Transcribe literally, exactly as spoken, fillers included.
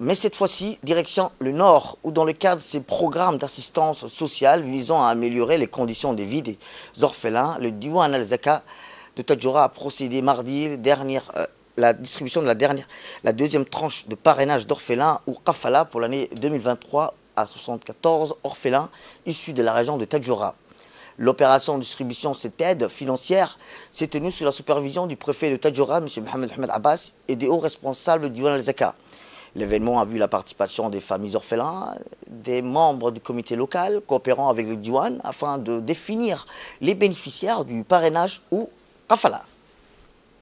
Mais cette fois-ci, direction le Nord, où dans le cadre de ces programmes d'assistance sociale visant à améliorer les conditions de vie des orphelins, le Diwan al-Zaka de Tadjoura a procédé mardi dernier euh, la distribution de la, dernière, la deuxième tranche de parrainage d'orphelins ou Kafala pour l'année deux mille vingt-trois à soixante-quatorze orphelins issus de la région de Tadjoura. L'opération de distribution, cette aide financière, s'est tenue sous la supervision du préfet de Tadjoura, M. Mohamed Ahmed Abbas, et des hauts responsables du Diwan al-Zaka. L'événement a vu la participation des familles orphelins, des membres du comité local coopérant avec le Diwan afin de définir les bénéficiaires du parrainage ou Kafala.